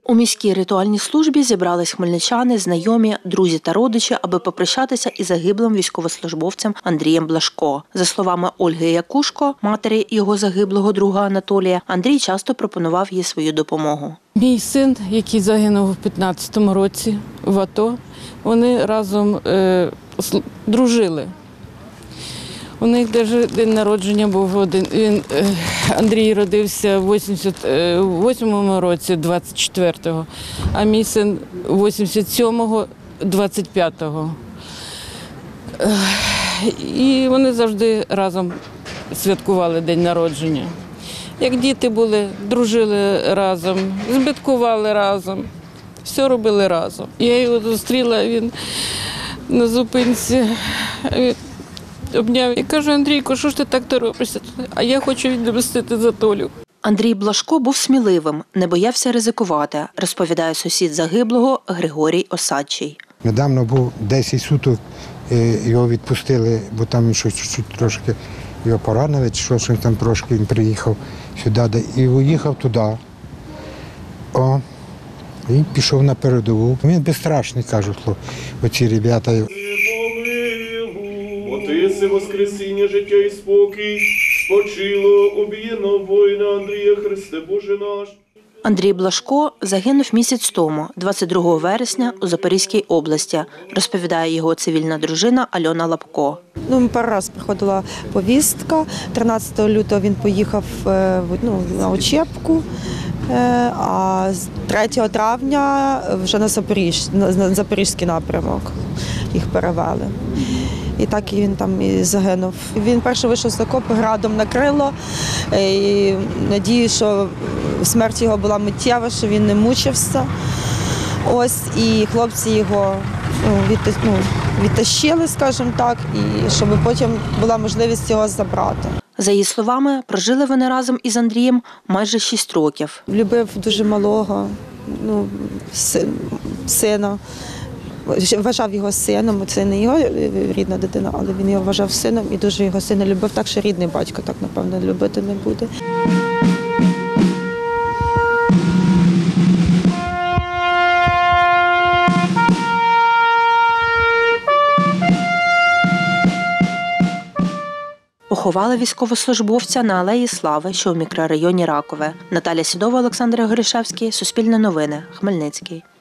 У міській ритуальній службі зібрались хмельничани, знайомі, друзі та родичі, аби попрощатися із загиблим військовослужбовцем Андрієм Блажко. За словами Ольги Якушко, матері його загиблого друга Анатолія, Андрій часто пропонував їй свою допомогу. Мій син, який загинув у 15-му році в АТО, вони разом дружили. У них навіть день народження був один. Андрій родився в 88-му році, 24-го, а мій син 87-го, 25-го. І вони завжди разом святкували день народження. Як діти були, дружили разом, збиткували разом, все робили разом. Я його зустріла, він на зупинці. Обняв і кажу: Андрійко, що ж ти так торопишся? А я хочу відмстити за Толю. Андрій Блажко був сміливим, не боявся ризикувати, розповідає сусід загиблого Григорій Осадчий. Недавно був 10 суток, його відпустили, бо там щось чуть-чуть трошки його поранили, чи щось там трошки, він приїхав сюди і уїхав туди. Він пішов на передову. Він безстрашний, кажуть, оці ребята. Отиси воскресіння, життя і спокій, спочило убієно воїна Андрія, Христе Боже наш. Андрій Блажко загинув місяць тому, 22 вересня, у Запорізькій області, розповідає його цивільна дружина Альона Лапко. Пару разів приходила повістка. 13 лютого він поїхав на учебку, а 3 травня вже на Запорізький напрямок їх перевели. І так і він там і загинув. Він перший вийшов з окопу, градом накрило. І надію, що смерть його була миттєва, що він не мучився. І хлопці його відтащили, скажімо так, і щоб потім була можливість його забрати. За її словами, прожили вони разом із Андрієм майже 6 років. Любив дуже малого сина. Вважав його сином, це не його рідна дитина, але він його вважав сином і дуже його сина любив, так що рідний батько так, напевно, любити не буде. Поховали військовослужбовця на Алеї Слави, що у мікрорайоні Ракове. Наталя Сідова, Олександр Горішевський, Суспільне новини, Хмельницький.